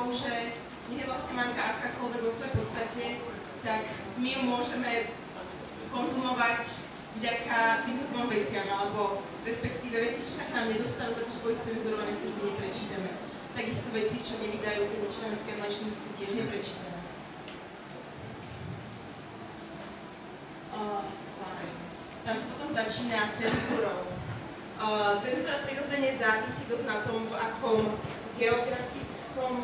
že nie je vlastne manga akákoľvek vo svojej podstate, tak my ju môžeme konzumovať vďaka týmto dvom veciam, alebo respektíve veci, čo sa k nám nedostanú, pretože boli cenzurované, si nikdy neprečítame. Takisto veci, čo nevydajú, keď nečítame scanlation, si tiež neprečítame. Tam to potom začína cenzúrou. Cenzúra prirodzene závisí dosť na tom, v akom geografickom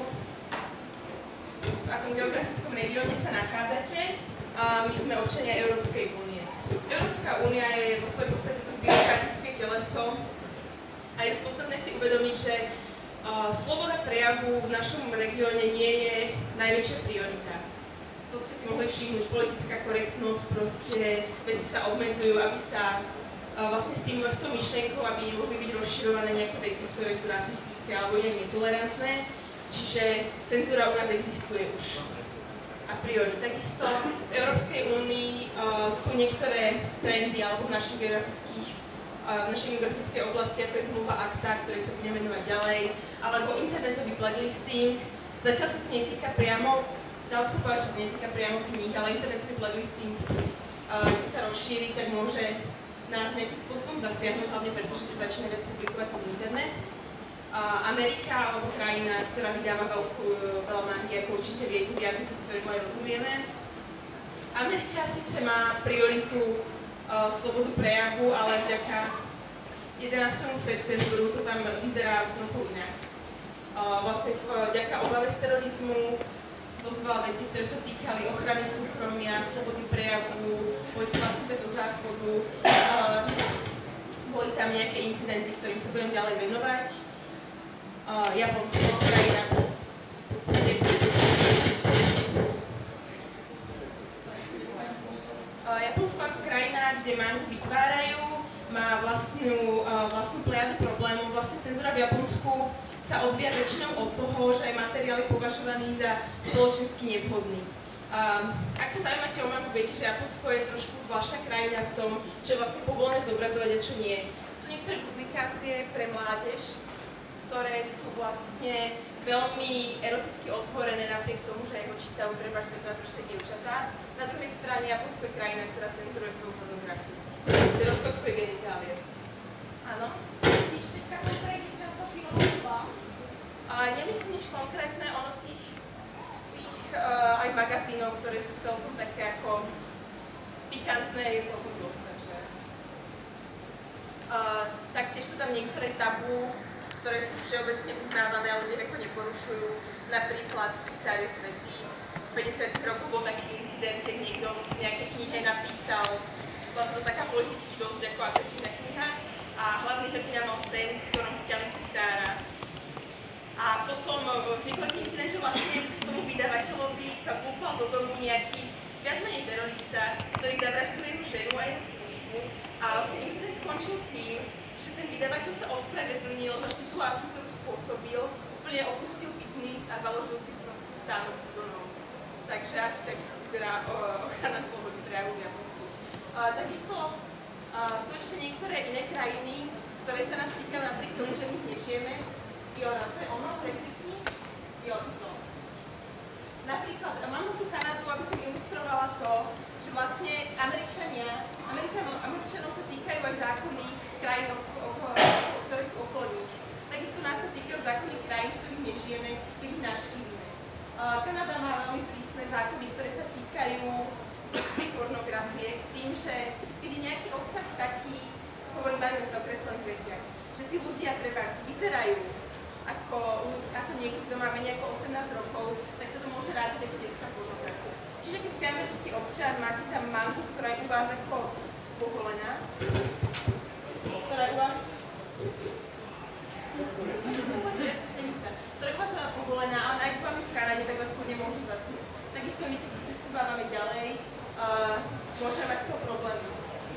regióne sa nachádzate. My sme občania Európskej únie. Európska únia je vo svojej podstate dosť byrokratické teleso a je podstatné si uvedomiť, že sloboda prejavu v našom regióne nie je najväčšia priorita. To ste si mohli všimnúť, politická korektnosť, proste veci sa obmedzujú, aby sa vlastne s tou myšlienkou, aby mohli byť rozširované nejaké veci, ktoré sú rasistické alebo inak netolerantné. Čiže cenzúra u nás existuje už a priori. Takisto v Európskej únii sú niektoré trendy alebo v našej geografickej oblasti, ako je zmluva ACTA, ktorej sa budeme venovať ďalej, alebo internetový blacklisting. Zatiaľ sa to netýka priamo, dalo by sa povedať, že to netýka priamo kníh, ale internetový blacklisting, keď sa rozšíri, tak môže nás nejakým spôsobom zasiahnuť, hlavne pretože sa začína viac publikovať cez internet. Amerika alebo krajina, ktorá vydáva veľa mangy, ako určite viete, v jazyku, ktorému aj rozumieme. Amerika síce má prioritu slobodu prejavu, ale vďaka 11. septembru to tam vyzerá trochu inak. Vlastne vďaka obave z terorizmu dosť veľa vecí, ktoré sa týkali ochrany súkromia, slobody prejavu, vojska do záchodu. Boli tam nejaké incidenty, ktorým sa budem ďalej venovať. Japonsko, krajina. Japonsko ako krajina, kde mangy vytvárajú, má vlastnú plejadu problémov. Vlastne cenzúra v Japonsku sa odvíja väčšinou od toho, že aj materiál je považovaný za spoločensky nevhodný. Ak sa zaujímate o mangu, viete, že Japonsko je trošku zvláštna krajina v tom, čo je vlastne povolené zobrazovať a čo nie. Sú niektoré publikácie pre mládež, ktoré sú vlastne veľmi eroticky otvorené napriek tomu, že ho čítajú treba 15-ročné dievčatá. Na druhej strane Japonsko je krajina, ktorá cenzuruje svoju fotografiu. Proste rozkockuje genitálie. Áno? Myslíš teďka konkrétne, čo to filmová? Nemyslím nič konkrétne, ono tých aj magazínov, ktoré sú celkom také ako pikantné, je celkom dosť, takže. Taktiež sú tam niektoré tabú, ktoré sú všeobecne uznávané, ale nejako neporušujú. Napríklad Cisárie svätý. V 50. rokoch bol taký incident, keď niekto v nejakej knihe napísal, bola to taká politicky dosť ako agresívna kniha, a hlavný hrdina mal sen, v ktorom stiahli cisára. A potom vznikol taký incident, že vlastne tomu vydavateľovi sa vúpal do domu nejaký viac menej terorista, ktorý zavraždil jednu ženu a jednu službu. A vlastne incident skončil tým, že ten vydavateľ sa ospravedlnil za situáciu, ktorú spôsobil, úplne opustil biznis a založil si proste stánok s donom. Takže asi tak vyzerá ochrana slobody prejavu v Japonsku. Takisto sú ešte niektoré iné krajiny, ktoré sa nás týkajú napriek tomu, že my nežijeme. Jo, to je ono, preklikni. Jo, to. Napríklad, mám tu Kanadu, aby som ilustrovala to, že vlastne Američanov sa týkajú aj zákony krajín, ktoré sú okolo nich. Takisto nás sa týkajú zákony krajín, v ktorých nežijeme, keď ich navštívime. Kanada má veľmi prísne zákony, ktoré sa týkajú detskej pornografie s tým, že keď je nejaký obsah taký, bavíme sa o kreslených veciach, že tí ľudia treba vyzerajú ako niekto, kto má menej ako 18 rokov, tak sa to môže rádiť ako detská pornografia. Čiže keď ste americký občan, máte tam mangu, ktorá je u vás ako povolená, ktorá je u vás povolená, ale ak vám je v Kanade, tak vás kľudne môžu zatknúť. Takisto my, keď cestovávame ďalej, môžeme mať z toho problémy.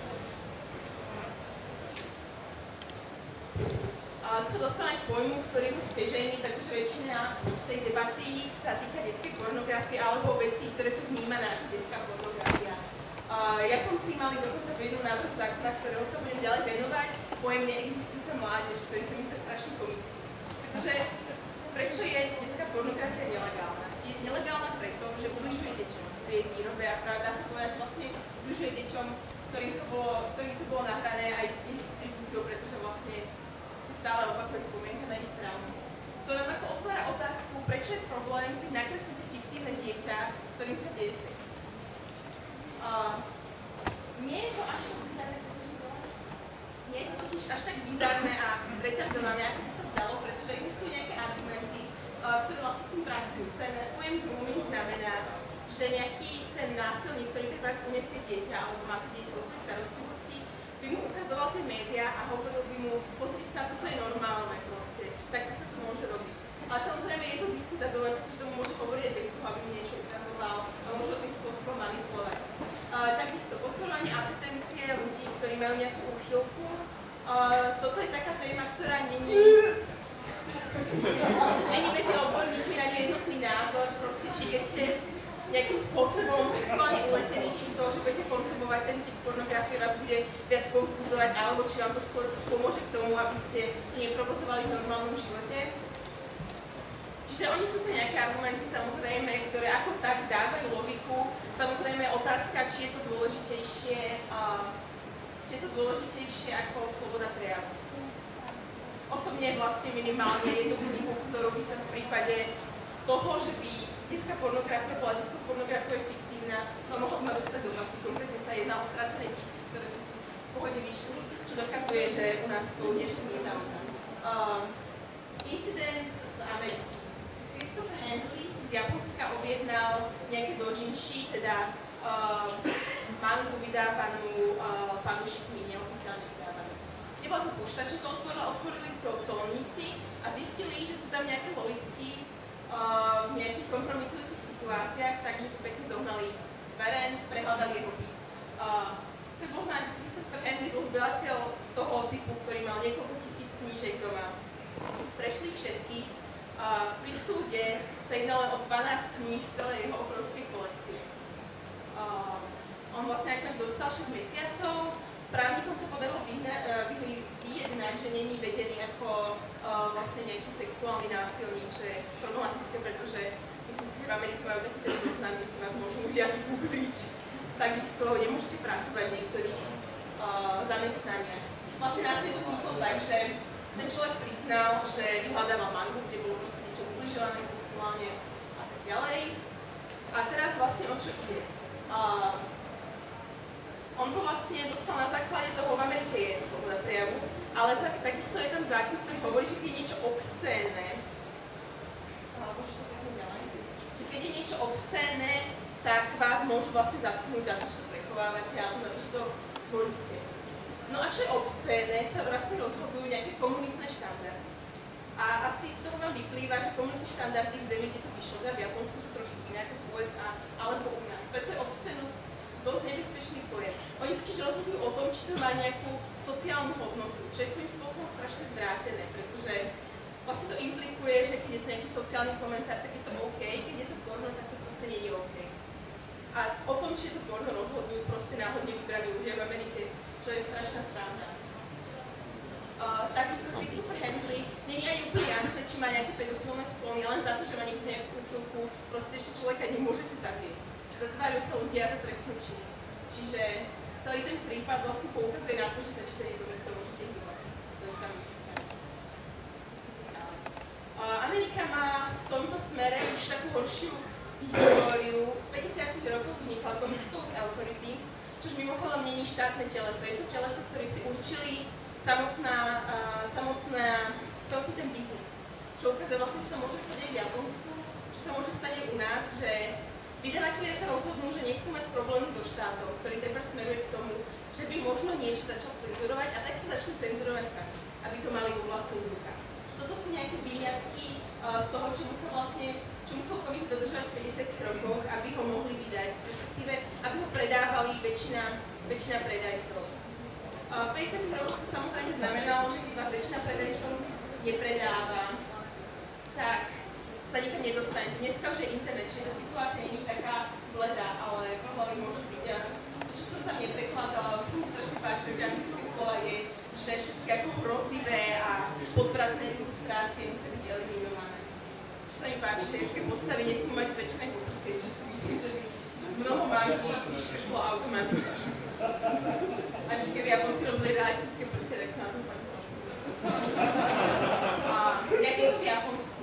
Tu sa dostávame k pojmu, ktorý je stežený, pretože väčšina tej debaty sa týka detskej pornografie alebo vecí, ktoré sú vnímané ako detská pornografia. Japonci mali dokonca jednu návrh zákona, ktorého sa budem ďalej venovať, pojem neexistujúca mládež, ktorý sa mi zdá strašne komický. Pretože prečo je detská pornografia nelegálna preto, že ubližuje deťom pri jej výrobe a práve dá sa povedať, že vlastne ubližuje deťom, s ktorým to bolo nahrané aj ich distribúciou, pretože vlastne si stále opakuje spomienka na ich traumu. To nám ako otvára otázku, prečo je problém, keď nakreslíte fiktívne dieťa, s ktorým sa deje sex. Nie je to až tak bizarné, nie je to totiž až tak bizarné a retardované, ako by sa zdalo, pretože existujú nejaké argumenty, ktoré vlastne s tým pracujú. Ten pojem grooming znamená, že nejaký ten násilník, ktorý teraz uniesie dieťa, alebo má to dieťa vo svojej starostlivosti, by mu ukazoval tie médiá a hovoril by mu, pozri sa, toto je normálne proste, takto sa to môže robiť. Ale samozrejme je to diskutabilné, pretože tomu môže hovoriť aj bez toho, aby mu niečo ukazoval a môže tým spôsobom manipulovať. Takisto podporovanie apetencie ľudí, ktorí majú nejakú úchylku. Toto je taká téma, ktorá není medzi odborníkmi na ňu jednotný názor, proste či keď ste nejakým spôsobom sexuálne uletení, či to, že budete konzumovať ten typ pornografie vás bude viac povzbudzovať, alebo či vám to skôr pomôže k tomu, aby ste neprovozovali v normálnom živote. Čiže oni sú to nejaké argumenty, samozrejme, ktoré ako tak dávajú logiku. Samozrejme otázka, či je to dôležitejšie ako sloboda prejavu. Osobne vlastne minimálne jednu knihu, ktorú by sa v prípade toho, že by detská pornografia bola detskou pornografiou fiktívna, mohla ma dostať do vlasy. Konkrétne sa jedná o Stracené dívky, ktoré sa v pohode vyšli, čo dokazuje, že u nás to ľudia ešte nezaujíma. Incident z Ameriky. Christopher Handley si z Japonska objednal nejaké dojinshi, teda mangu vydávanú fanúšikmi neoficiálne vydávanú. Nebola to pošta, čo to otvorili to colníci a zistili, že sú tam nejaké lolitky v nejakých kompromitujúcich situáciách, takže sú pekne zohnali verent, prehľadali jeho byt. Chcem poznať, že Christopher Handley bol zberateľ z toho typu, ktorý mal niekoľko tisíc knížek doma. Prešli všetky. Pri súde sa jednalo o 12 kníh z celej jeho obrovskej kolekcie. On vlastne nakoniec dostal 6 mesiacov. Právnikom sa podarilo vyjednať, že není vedený ako vlastne nejaký sexuálny násilník, čo je problematické, pretože myslím si, že v Amerike majú taký ten zoznam, kde si vás môžu ľudia googliť. Takisto nemôžete pracovať v niektorých zamestnaniach. Vlastne na súde to vzniklo tak, že ten človek priznal, že vyhľadával mangu, kde bolo proste niečo ubližované sexuálne a tak ďalej. A teraz vlastne o čo ide? On to vlastne dostal na základe toho, v Amerike je sloboda prejavu, ale takisto je tam zákon, ktorý hovorí, že keď je niečo obscénne, že keď je niečo obscénne, tak vás môžu vlastne zatknúť za to, že to prechovávate, alebo za to, že to tvoríte. No a čo je obscénne, sa vlastne rozhodujú nejaké komunitné štandardy. A asi z toho vám vyplýva, že komunitné štandardy v zemi, kde to vyšlo, v Japonsku sú trošku iné ako v USA, alebo u nás. Preto je obscenosť dosť nebezpečný pojem. Oni totiž rozhodujú o tom, či to má nejakú sociálnu hodnotu, čo je svojím spôsobom strašne zvrátené, pretože vlastne to implikuje, že keď je to nejaký sociálny komentár, tak je to OK, keď je to porno, tak to proste nie je OK. A o tom, či je to porno, rozhodujú proste náhodne vybraní ľudia v Amerike, čo je strašná sranda. Takisto Christopher Handley nie je ani úplne jasné, či má nejaké pedofilné sklony, len za to, že má niekto nejakú úchylku, proste ešte človeka nemôžete zabieť. Zatvárajú sa ľudia za trestné činy. Čiže celý ten prípad vlastne poukazuje na to, že za čítanie dobre sa môžete ísť vlastne. Amerika má v tomto smere už takú horšiu históriu. V 50. rokoch vznikla Comics Code Authority, čož mimochodom nie je štátne teleso. Je to teleso, ktoré si určili samotný ten biznis. Čo ukazuje vlastne, čo sa môže stať aj v Japonsku, čo sa môže stať aj u nás, že vydavatelia sa rozhodnú, že nechcú mať problémy so štátom, ktorý teper smeruje k tomu, že by možno niečo začal cenzurovať a tak sa začnú cenzurovať sami, aby to mali vo vlastných rukách. Toto sú nejaké výňatky z toho, čo musel komiks dodržať v 50 rokoch, aby ho mohli vydať, respektíve aby ho predávali väčšina predajcov. V 50 rokoch to samozrejme znamenalo, že keď vás väčšina predajcov nepredáva, tak sa nikam nedostanete. Dneska už je internet, čiže tá situácia nie je taká bledá, ale problémy môžu byť. A to, čo som tam neprekladala, už sa mi strašne páči, že anglické slova je, že všetky ako hrozivé a podvratné ilustrácie musia byť eliminované. Čo sa mi páči, že ženské postavy nesmú mať zväčšené pokusy, že si myslím, že by mnoho mangy vyškrtlo automaticky. A ešte keby Japonci robili realistické prsia, tak sa na to fakt zlasú. Jak je to v Japonsku?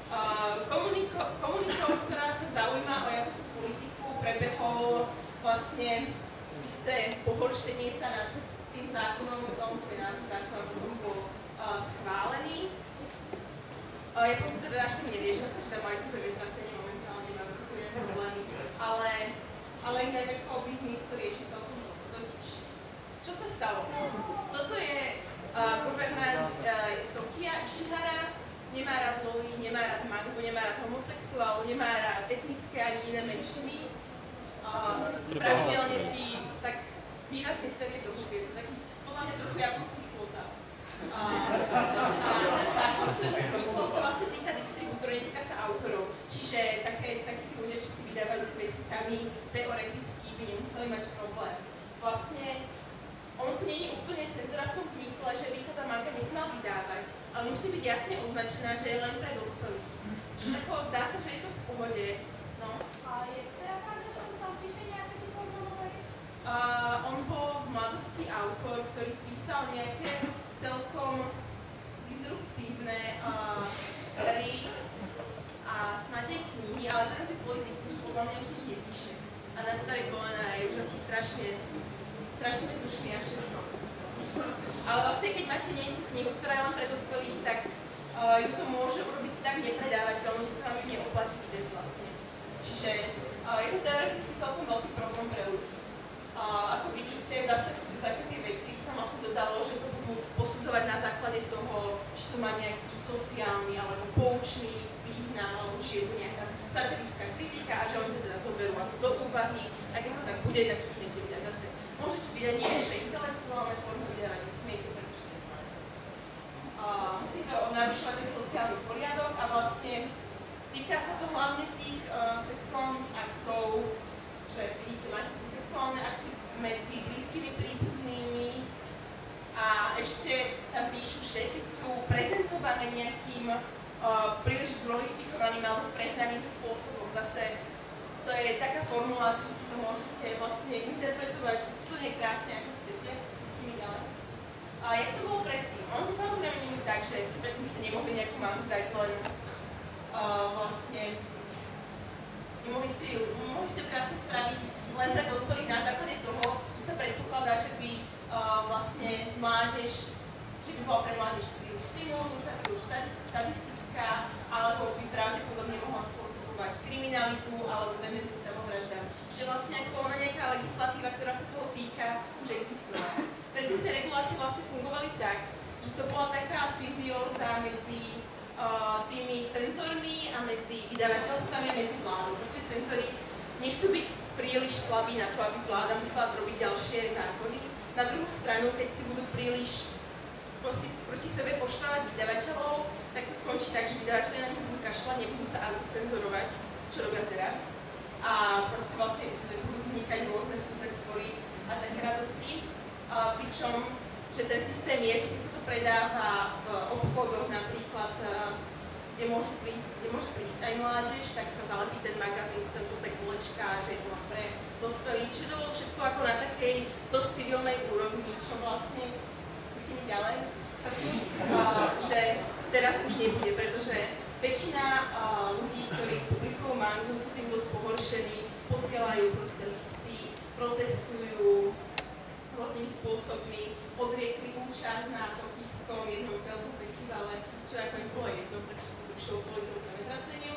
Komunikou, ktorá sa zaujíma o japonskú politiku, prebehlo vlastne isté pohoršenie sa nad tým zákonom, ktorý návrh zákona potom bol schválený. Japonci to teda ešte neriešia, pretože tam majú to zemetrasenie momentálne, majú to iné problémy, ale iné ako biznis to rieši celkom totiž. Čo sa stalo? Toto je guvernár Tokia Ishihara, nemá rád loli, nemá rád mangu, nemá rád homosexuálov, nemá rád etnické ani iné menšiny. Pravidelne si tak výrazne sedie do zuby, je to taký podľa mňa trochu japonský slota. A ten zákon, ktorý vznikol, sa vlastne týka distribútorov, netýka sa autorov. Čiže takí ľudia, čo si vydávajú tie veci sami, teoreticky by nemuseli mať problém. Vlastne ono to nie je úplne cenzúra v tom zmysle, že by sa tá manga nesmela vydávať, ale musí byť jasne označená, že je len pre dospelých. Čiže ako zdá sa, že je to v pohode. No. A je teda pravda, že on sám píše nejaké tie pornonovely? On bol v mladosti autor, ktorý písal nejaké celkom disruptívne hry a snad aj knihy, ale teraz je politik, takže podľa mňa už nič nepíše. A na staré kolena je už asi strašne slušný a všetko. Ale vlastne, keď máte nejakú knihu, ktorá je len pre dospelých, tak ju to môže urobiť tak nepredávateľnú, že sa vám ju neoplatí vidieť vlastne. Čiže je to teoreticky celkom veľký problém pre ľudí. Ako vidíte, zase sú to také tie veci, kde sa vlastne dodalo, že to budú posudzovať na základe toho, či to má nejaký sociálny alebo poučný význam, alebo či je to nejaká satirická kritika a že oni to teda zoberú do úvahy. A keď to tak bude, tak to smiete vziať zase. Môžete vydať niečo, že intelektuálne formy vydávať nesmiete, pretože neznáte. Musí to narušovať ten sociálny poriadok a vlastne týka sa to hlavne tých sexuálnych aktov, že vidíte, máte tu sexuálne akty medzi blízkymi príbuznými a ešte tam píšu, že keď sú prezentované nejakým príliš glorifikovaným alebo prehnaným spôsobom, zase to je taká formulácia, že si to môžete vlastne interpretovať úplne krásne, ako chcete. A jak to bolo predtým? Ono to samozrejme nie je tak, že predtým si nemohli nejakú mangu dať len vlastne mohli si ju krásne spraviť len pre dospelých na základe toho, že sa predpokladá, že by vlastne mládež, že by bola pre mládež príliš stimulujúca, príliš sadistická, alebo by pravdepodobne mohla spôsobovať kriminalitu alebo tendenciu samovraždám. Čiže vlastne ako ona nejaká legislatíva, ktorá sa toho týka, už existovala. Predtým tie regulácie vlastne fungovali tak, že to bola taká symbióza medzi tými cenzormi a medzi vydavateľstvami a medzi vládou, pretože cenzori nechcú byť príliš slabí na to, aby vláda musela robiť ďalšie zákony. Na druhú stranu, keď si budú príliš proti sebe poštvávať vydavateľov, tak to skončí tak, že vydavateľe na nich budú kašľať, nebudú sa autocenzorovať, čo robia teraz. A proste vlastne budú vznikať rôzne súdne spory a také radosti. Pričom že ten systém je, že keď sa to predáva v obchodoch napríklad, kde môže prísť aj mládež, tak sa zalepí ten magazín, sú tam žlté kolečká, že je to pre dospelých. Čiže to bolo všetko ako na takej dosť civilnej úrovni, čo vlastne ďalej sa slúži, že teraz už nebude, pretože väčšina ľudí, ktorí publikujú mangu, sú tým dosť pohoršení, posielajú proste listy, protestujú rôznymi spôsobmi, odriekli účasť na tokijskom jednom veľkom festivale, čo nakoniec bolo jedno, pretože sa zrušilo kvôli zemetraseniu.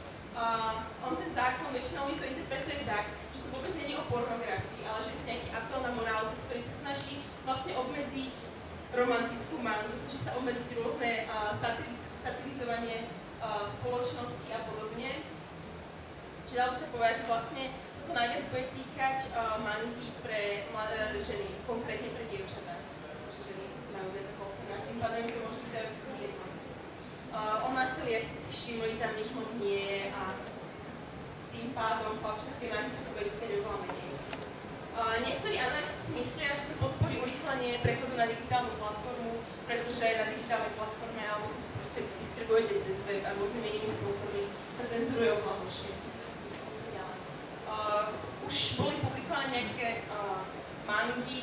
On ten zákon, väčšinou ľudí to interpretuje tak, že to vôbec nie je o pornografii, ale že je to nejaký apel na morálku, ktorý sa snaží vlastne obmedziť romantickú mangu, snaží sa obmedziť rôzne satirizovanie spoločnosti a podobne. Čiže dalo by sa povedať, že vlastne sa to najviac bude týkať mangy pre mladé ženy, konkrétne pre dievčatá. Pretože ženy majú viac ako 18, tým pádom to môže byť aj jedno. O násilí, ak ste si všimli, tam nič moc nie je a tým pádom chlapčenskej mangy sa to bude týkať oveľa menej. Niektorí analytici myslia, že to podporí urýchlenie prechodu na digitálnu platformu, pretože na digitálnej platforme alebo proste distribuujete cez web a rôznymi inými spôsobmi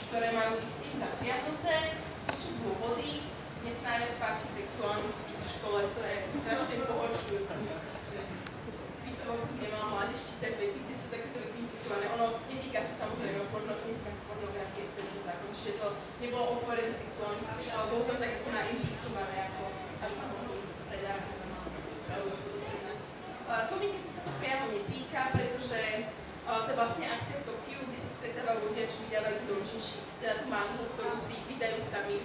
ktoré majú byť tým zasiahnuté. To sú dôvody. Mne sa najviac páči sexuálny styk v škole, to je strašne pohoršujúce. By to vôbec nemala mládež čítať veci, kde sú takéto veci implikované. Ono netýka sa samozrejme pornografie, to je zákon, čiže to nebolo otvorené sexuálny styk, ale bolo tam tak ako naimplikované, ako aby to mohli predávať. Komitetu sa to priamo netýka, pretože to je vlastne akcia v Tokiu, kde sa stretávajú ľudia, čo vydávajú tú doujinshi, teda tú mangu, ktorú si vydajú sami.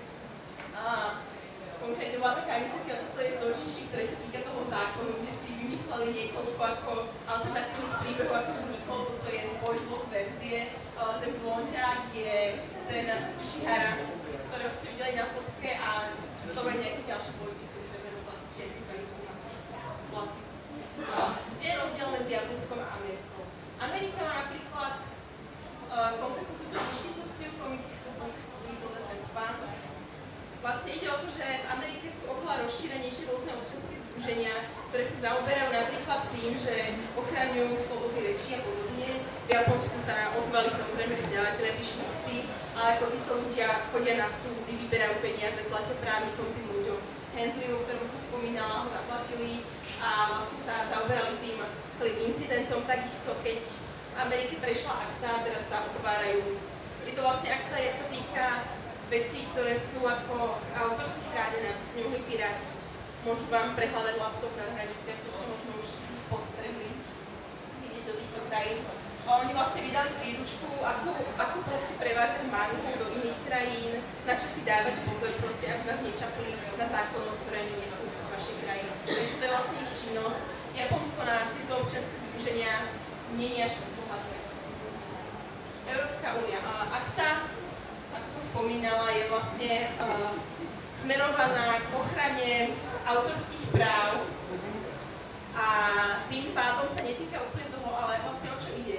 Konkrétne bola taká iniciatíva, toto je z doujinshi, ktoré sa týka toho zákonu, kde si vymysleli niekoľko ako alternatívnych príbehov, ako vznikol. Toto je z Boys Love verzie. Ten blondiak je ten Ishihara, ktorého ste videli na fotke a to je nejaký ďalší politikus, že je vlastne vlastne. Kde je rozdiel medzi Japonskom a Amerikou? Amerika má napríklad konkrétne túto inštitúciu Comic Book Legal Defense Fund. Vlastne ide o to, že v Amerike sú oveľa rozšírenejšie rôzne občianske združenia, ktoré sa zaoberajú napríklad tým, že ochraňujú slobody reči a podobne. V Japonsku sa ozvali samozrejme vydavateľe, píšu listy, ale ako títo ľudia chodia na súdy, vyberajú peniaze, platia právnikom tým ľuďom. Handliu, ktorému som spomínala, ho zaplatili a vlastne sa zaoberali tým celým incidentom. Takisto, keď v Amerike prešla akta, teraz sa otvárajú. Je to vlastne akta, sa týka vecí, ktoré sú ako autorsky chránené, aby ste nemohli pirátiť. Môžu vám prehľadať laptop na hraniciach, to ste možno už postrehli. Vidíte do týchto krajín. Oni vlastne vydali príručku, ako proste prevážať mangu do iných krajín, na čo si dávať pozor, proste aby nás nečapli na zákonoch, ktoré nie sú v vašej krajine. Takže to je vlastne ich činnosť. Japonsko na tieto občianske združenia nie je až bohaté. Európska únia. Akta, ako som spomínala, je vlastne smerovaná k ochrane autorských práv a tým pádom sa netýka úplne toho, ale vlastne o čo ide.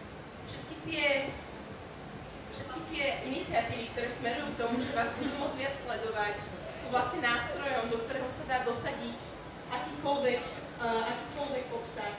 Všetky tie iniciatívy, ktoré smerujú k tomu, že vás budú môcť viac sledovať, sú vlastne nástrojom, do ktorého sa dá dosadiť akýkoľvek obsah.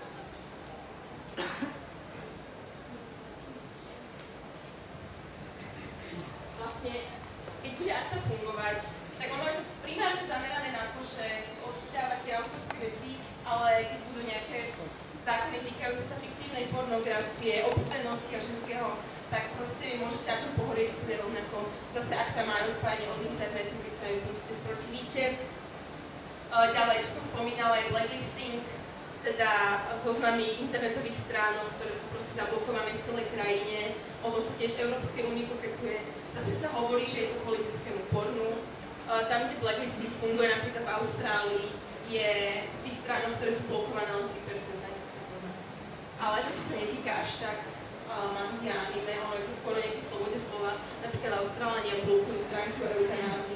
Vlastne, keď bude akta fungovať, tak ono je primárne zamerané na to, že odchytávať tie autorské veci, ale keď budú nejaké zákony týkajúce sa fiktívnej pornografie, obscenosti a všetkého, tak proste môžete ako pohorieť úplne rovnako. Zase akta má odpájanie od internetu, keď sa ju proste sprotivíte. Ďalej, čo som spomínala, je blacklisting, teda zoznamy internetových stránok, ktoré sú proste zablokované v celej krajine. O tom sa tiež Európskej únii koketuje. Zase sa hovorí, že je to politickému pornu. Tam, kde blacklisting funguje, napríklad v Austrálii, je z tých stránok, ktoré sú blokované len 3%. Ale to sa netýka až tak mangy a anime, ale je to skôr nejaké slobode slova. Napríklad Austrálania blokujú stránky o eutanázii.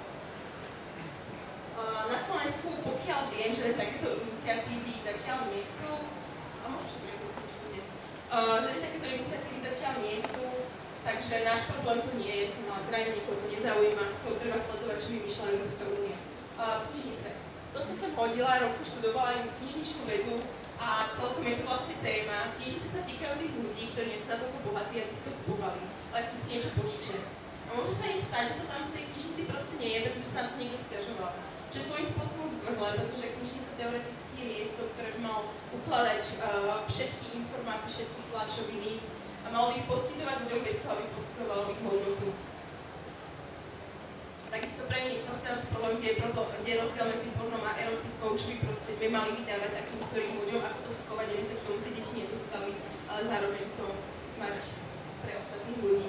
Na Slovensku, pokiaľ viem, že takéto iniciatívy zatiaľ nie sú, a možno že takéto iniciatívy zatiaľ nie sú, takže náš problém to nie je, som mala krajinu, nikoho to nezaujíma, skôr treba sledovať, čo vymýšľa Európska únia. Knižnice. To som sem hodila, rok som študovala knižničnú vedu a celkom je to vlastne téma. Knižnice sa týkajú tých ľudí, ktorí nie sú na toľko bohatí, aby si to kupovali, ale chcú si niečo požičať. A môže sa im stať, že to tam v tej knižnici proste nie je, pretože sa na to niekto sťažoval. Čo svojím spôsobom zvrhla, pretože knižnica teoreticky je miesto, ktoré by malo ukladať všetky informácie, všetky tlačoviny a malo by ich poskytovať ľuďom bez toho, aby poskytovalo ich hodnotu. Takisto pre nich proste nás problém, kde je rozdiel medzi pornom a erotikou, čo by proste my mali vydávať akým ktorým ľuďom, ako to skovať, aby sa k tomu tie deti nedostali, ale zároveň to mať pre ostatných ľudí.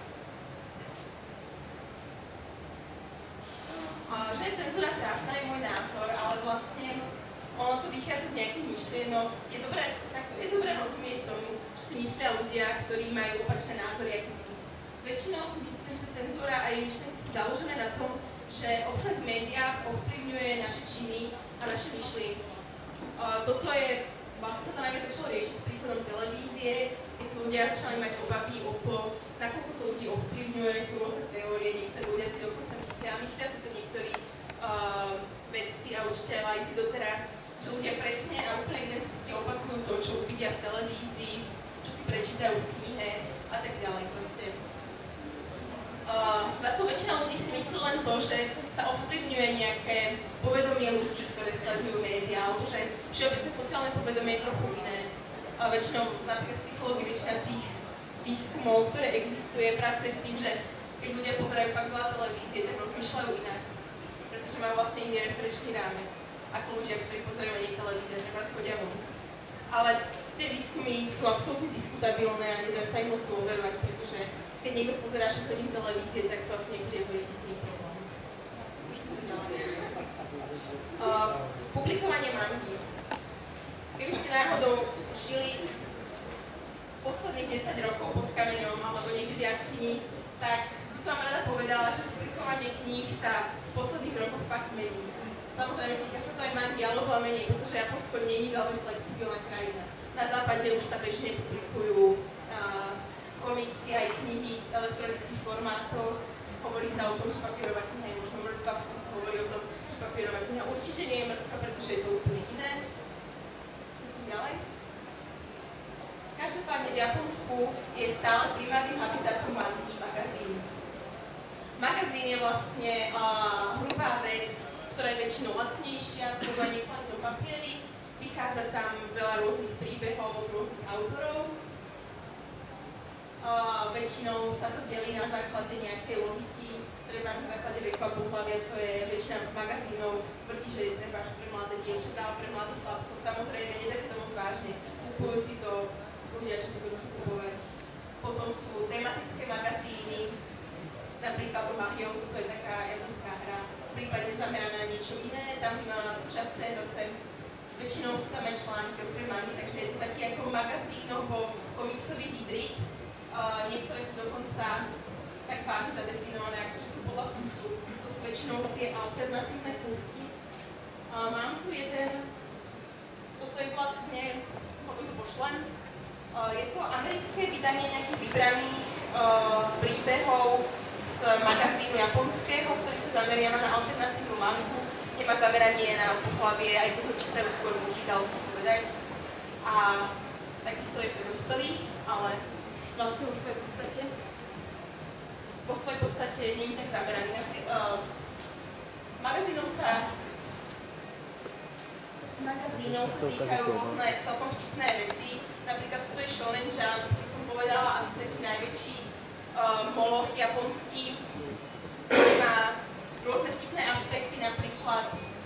Že je cenzúra trápna, je môj názor, ale vlastne ono to vychádza z nejakých myšlienok. Je dobré rozumieť tomu, čo si myslia ľudia, ktorí majú opačné názory ako vy. Väčšinou si myslím, že cenzúra a jej myšlienky sú založené na tom, že obsah v médiách ovplyvňuje naše činy a naše myšlienky. Toto je, vlastne sa to najviac začalo riešiť s príchodom televízie, keď sa ľudia začali mať obavy o to, nakoľko to ľudí ovplyvňuje, sú rôzne teórie, niektorí ľudia si dokonca myslia si to niektorí vedci a učiteľi laici doteraz, že ľudia presne a úplne identicky opakujú to, čo uvidia v televízii, čo si prečítajú v knihe a tak ďalej. Proste Za to väčšina ľudí si myslí len to, že sa ovplyvňuje nejaké povedomie ľudí, ktoré sledujú médiá, alebo že všeobecné sociálne povedomie je trochu iné. Väčšinou napríklad v psychológii väčšina tých výskumov, ktoré existuje, pracuje s tým, že keď ľudia pozerajú fakt veľa televízie, tak rozmýšľajú inak, pretože majú vlastne iný referenčný rámec ako ľudia, ktorí pozerajú menej televízie, treba schodia von. Ale tie výskumy sú absolútne diskutabilné a nedá sa im moc dôverovať, pretože keď niekto pozerá 6 hodín televízie, tak to asi nebude jeho jediný problém. Publikovanie mangy. Keby ste náhodou žili posledných 10 rokov pod kameňom alebo niekde v jaskyni, tak by som vám rada povedala, že publikovanie kníh sa v posledných rokoch fakt mení. Samozrejme, týka sa to aj mangy, ale oveľa menej, pretože Japonsko nie je veľmi flexibilná krajina. Na západe už sa bežne publikujú komiksy aj knihy v elektronických formátoch. Hovorí sa o tom, že papierová kniha je možno mŕtva, potom sa hovorí o tom, že papierová kniha určite nie je mŕtva, pretože je to úplne iné. Ďalej. Každopádne v Japonsku je stále primárnym habitatom mangy magazín. Magazín je vlastne hrubá vec, ktorá je väčšinou lacnejšia, zhruba len do papiery. Vychádza tam veľa rôznych príbehov od rôznych autorov. Väčšinou sa to delí na základe nejakej logiky, treba na základe veku a pohlavia, to je väčšina magazínov, tvrdí, že je treba pre mladé dievčatá, ale pre mladých chlapcov. Samozrejme, nedá to moc vážne, kupujú si to ľudia, čo si budú kupovať. Potom sú tematické magazíny, napríklad o Mahjong, to je taká japonská hra, prípadne zameraná na niečo iné, tam sú časté zase, väčšinou sú tam aj články o mangy, takže je to taký ako magazínovo-komiksový hybrid. Niektoré sú dokonca tak vážne zadefinované, akože sú podľa kusu. To sú väčšinou tie alternatívne kúsky. Mám tu jeden, toto je vlastne, potom to pošlem. Je to americké vydanie nejakých vybraných príbehov z magazínu japonského, ktorý sa zameriava na alternatívnu mangu. Nemá zameranie na pohlavie, aj keď ho čítajú skôr muži, dalo sa povedať. A takisto je pre dospelých, ale vlastne vo svojej podstate nie je tak zameraný. Magazínom sa týkajú rôzne celkom vtipné veci. Napríklad toto je Shonen Jump, ktorý som povedala, asi taký najväčší moloch japonský, ktorý má rôzne vtipné aspekty, napríklad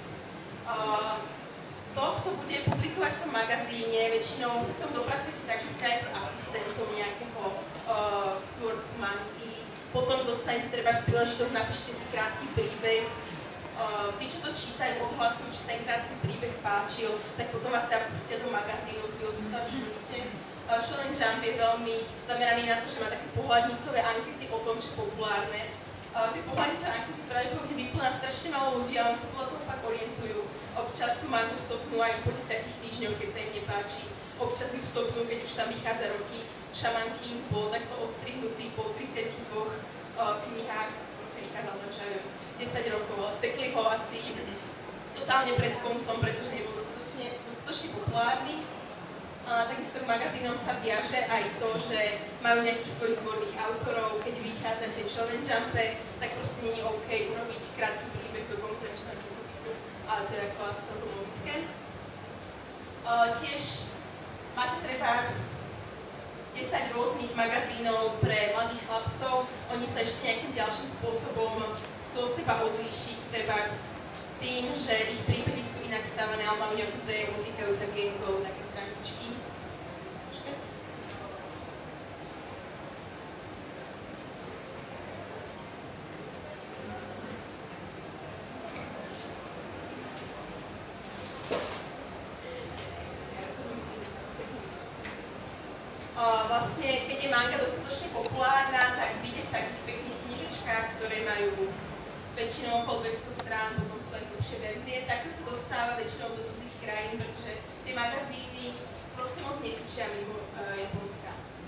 to, kto bude publikovať v tom magazíne, väčšinou sa k tomu dopracujete tak, že ste aj asistentom nejakého tvorcu mangy. Potom dostanete treba príležitosť, napíšte si krátky príbeh. Tí, čo to čítajú, odhlasujú, či sa im krátky príbeh páčil, tak potom vás tam pustia do magazínu, keď ho tam všimnite. Shonen Jump je veľmi zameraný na to, že má také pohľadnicové ankety o tom, čo je populárne. Tie pohľadnicové ankety pravdepodobne vyplná strašne málo ľudí a oni sa podľa toho fakt orientujú. Občas tú mangu stopnú aj po 10 týždňoch, keď sa im nepáči. Občas ju stopnú, keď už tam vychádza roky. Shaman King bol takto odstrihnutý po 32 knihách, proste vychádzal to, čo 10 rokov, ale sekli ho asi totálne pred koncom, pretože nebol dostatočne populárny. Takisto k magazínom sa viaže aj to, že majú nejakých svojich tvorných autorov. Keď vychádzate v Shonen Jumpe, tak proste nie je OK urobiť krátky príbeh do konkurenčného časopisu, ale to je ako asi celkom logické. Tiež máte trebárs 10 rôznych magazínov pre mladých chlapcov. Oni sa ešte nejakým ďalším spôsobom chcú od seba odlíšiť, trebárs tým, že ich príbehy sú inak stavané, ale majú nejakú tému, týkajú sa gangov, také straničky. Vlastne, keď je manga dostatočne populárna, tak vyjde v takých pekných knižečkách, ktoré majú väčšinou okolo 200 strán, potom sú aj dlhšie verzie, takto sa dostáva väčšinou do cudzích krajín, pretože tie magazíny proste moc nefičia mimo Japonska.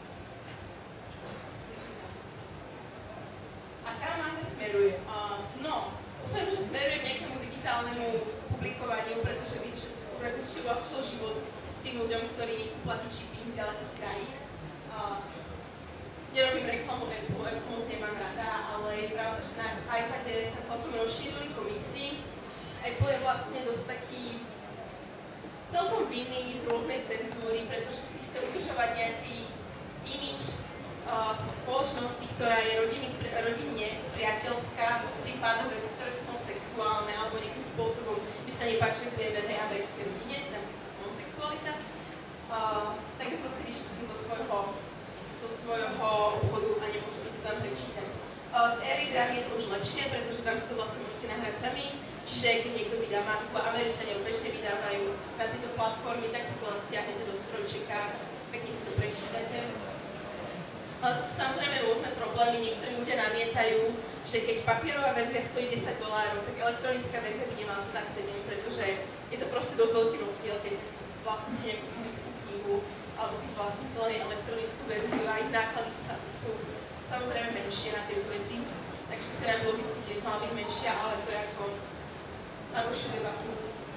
A kam manga smeruje? Dúfam, že smeruje k nejakému digitálnemu publikovaniu, pretože by určite uľahčilo život tým ľuďom, ktorí nechcú platiť shipping z ďalekých krajín. nerobím reklamu Apple moc nemám rada, ale je pravda, že na iPade sa celkom rozšírili komiksy. Apple je vlastne dosť taký celkom vinný z rôznej cenzúry, pretože si chce udržovať nejaký imidž spoločnosti, ktorá je rodinne priateľská, tým pádom veci, ktoré sú homosexuálne alebo nejakým spôsobom by sa nepáčili priemernej americkej rodine, tá homosexualita, tak ju proste vyškrtnú zo svojho obchodu a nemôžete sa tam prečítať. Z éry drámy je to už lepšie, pretože tam si to vlastne môžete nahrať sami, čiže keď niekto vydá mangu, Američania bežne vydávajú na tieto platformy, tak si to len stiahnete do strojčeka, pekne si to prečítate. Ale tu sú samozrejme rôzne problémy, niektorí ľudia namietajú, že keď papierová verzia stojí $10, tak elektronická verzia by nemala stať 7, pretože je to proste dosť veľký rozdiel, keď vlastníte nejakú fyzickú knihu, alebo keď vlastníte len elektronickú verziu a ich náklady sú samozrejme menšie na tieto veci, takže cena by logicky tiež mala byť menšia, ale to je ako na dlhšiu debatu.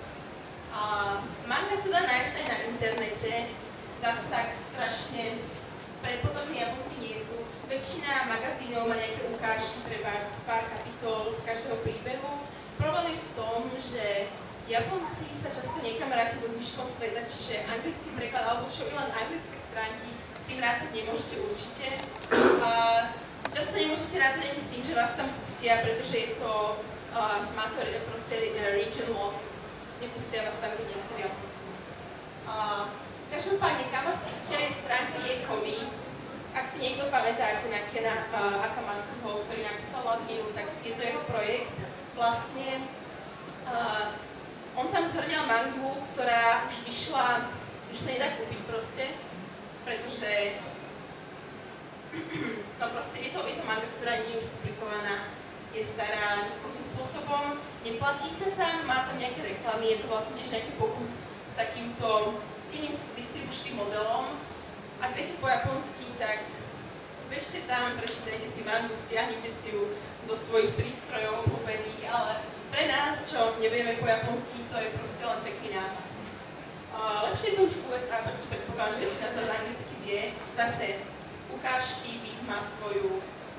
Manga sa dá nájsť aj na internete, zase tak strašne predpodobní Japonci nie sú. Väčšina magazínov má nejaké ukážky, treba z pár kapitol z každého príbehu. Problém je v tom, že Japonci sa často nekamaráti so zvyškom sveta, čiže anglický preklad alebo čo i len anglické stránky s tým rátať nemôžete určite. Často nemôžete rátať ani s tým, že vás tam pustia, pretože je to, má to proste region lock, nepustia vás tam, kde nie sú v Japonsku. Každopádne, kam vás pustia je stránka Yekomi. Ak si niekto pamätáte na Kena Akamatsuho, ktorý napísal Love Hero, tak je to jeho projekt. Vlastne on tam zhrňal mangu, ktorá už vyšla, už sa nedá kúpiť proste, pretože no proste je to manga, ktorá nie je už publikovaná, je stará nejakým spôsobom, neplatí sa tam, má tam nejaké reklamy, je to vlastne tiež nejaký pokus s takýmto iným distribučným modelom. Ak viete po japonsky, tak bežte tam, prečítajte si mangu, stiahnite si ju do svojich prístrojov obľúbených, ale pre nás, čo nevieme po japonsky, to je proste len pekný nápad. Lepšie to už v USA, pretože predpokladám, že väčšina z anglicky vie. Zase ukážky, Viz má svoju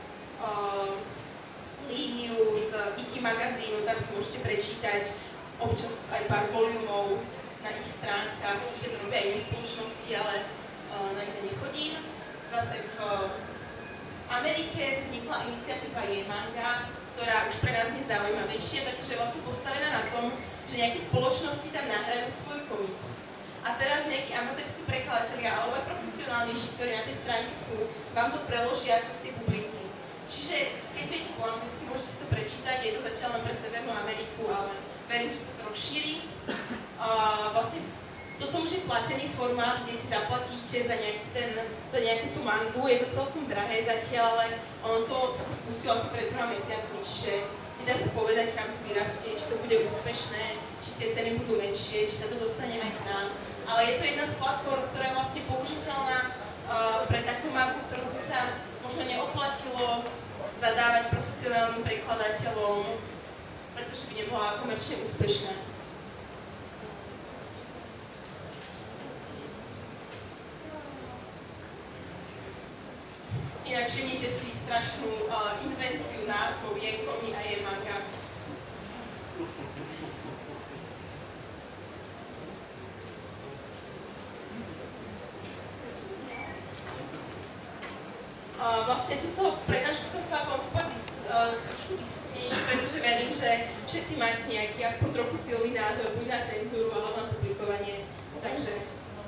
líniu z Iki magazínu, tam si môžete prečítať občas aj pár volumov na ich stránkach, ešte to robia aj iné spoločnosti, ale na iné nechodím. Zase v Amerike vznikla iniciatíva Je-manga, ktorá už pre nás je zaujímavejšia, pretože je vlastne postavená na tom, že nejaké spoločnosti tam nahrajú svoj komiks. A teraz nejakí amatérskí prekladatelia alebo aj profesionálnejší, ktorí na tej stránke sú, vám to preložia cez tie publiky. Čiže keď viete po anglicky, môžete si to prečítať, je to zatiaľ len pre Severnú Ameriku, ale verím, že sa to rozšíri. Vlastne toto už je platený formát, kde si zaplatíte za nejakú tú mangu, je to celkom drahé zatiaľ, ale ono to sa to spustilo asi pred 2 mesiacmi, čiže nedá sa povedať, kam si vyrastie, či to bude úspešné, či tie ceny budú menšie, či sa to dostane aj k nám. Ale je to jedna z platform, ktorá je vlastne použiteľná pre takú mangu, ktorú by sa možno neoplatilo zadávať profesionálnym prekladateľom, pretože by nebola komerčne úspešná. Inak všimnite si strašnú invenciu názvov Yekomi a Je-manga. Vlastne túto prednášku som chcela koncipovať trošku diskusnejšie, pretože verím, že všetci máte nejaký aspoň trochu silný názor, buď na cenzúru, alebo na publikovanie. Takže...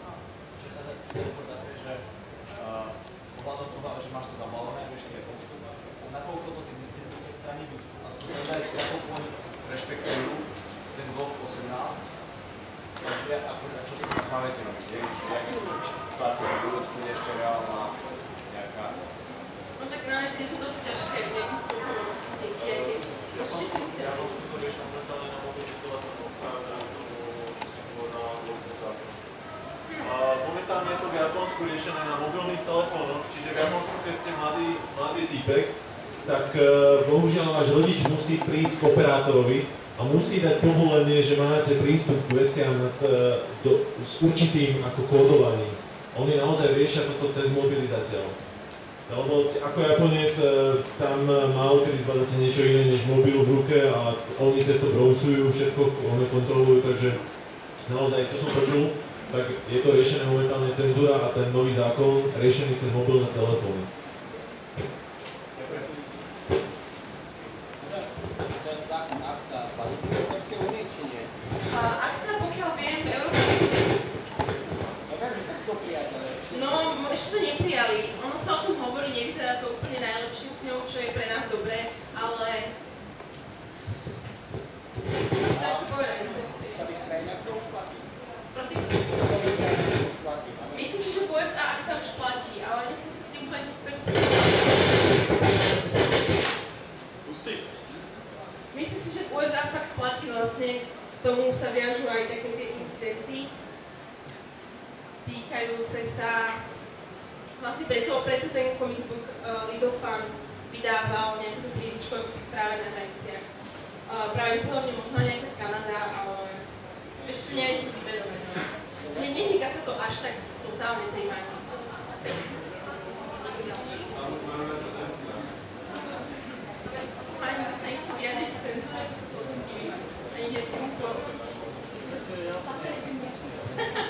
Ohľadom toho, že máš to zabalené, vieš to Japonsko, nakoľko to tí distribútori ani víc. A skúšajte si nakoľko rešpektujú ten blok 18, takže a čo s tým zmáľujete na tých, že aký to vôbec bude ešte reálna nejaká... No tak na je to dosť ťažké nejakým spôsobom deti, aj keď určite Japonsko to riešia momentálne na mobilných telefónoch práve na to, čo si povedala Volkswagen. Momentálne je to v Japonsku riešené na mobilných telefónoch, čiže v Japonsku, keď ste mladý týpek, tak bohužiaľ váš rodič musí prísť k operátorovi a musí dať povolenie, že máte prístup k veciam s určitým ako kódovaním. Oni naozaj riešia toto cez mobilizáciu. Lebo ako Japonec, tam málo kedy zbadáte niečo iné než mobil v ruke a oni cez to browsujú, všetko oni kontrolujú, takže naozaj, čo som počul, tak je to riešené momentálne cenzúra a ten nový zákon riešený cez mobilné telefóny. Ten zákon akta platí v Európskej únii, či nie? Akta, pokiaľ viem, Európskej únie. Ja viem, že to chcú prijať, ale No, ešte to neprijali. Ono sa o tom hovorí, nevyzerá to úplne najlepšie s ňou, čo je pre nás dobré, ale... Dáš to povedať, no? v tých krajinách to už platí. Prosím? V tých krajinách to už platí. Myslím si, že v USA akta už platí, ale nie som si tým úplne späť. Pustí. Myslím si, že v USA fakt platí vlastne, k tomu sa viažú aj také tie incidenty týkajúce sa, vlastne preto ten comics book Legal Fund vydával nejakú príručku, ako sa správať na hraniciach. Pravdepodobne možno nejaká Kanada, ale ešte neviem, či vybedobre. Netýka sa to až tak totálne tej magii. Ani by sa nechci vyjadriť k cenzúre, to sa celkom divím. Ani nie som to.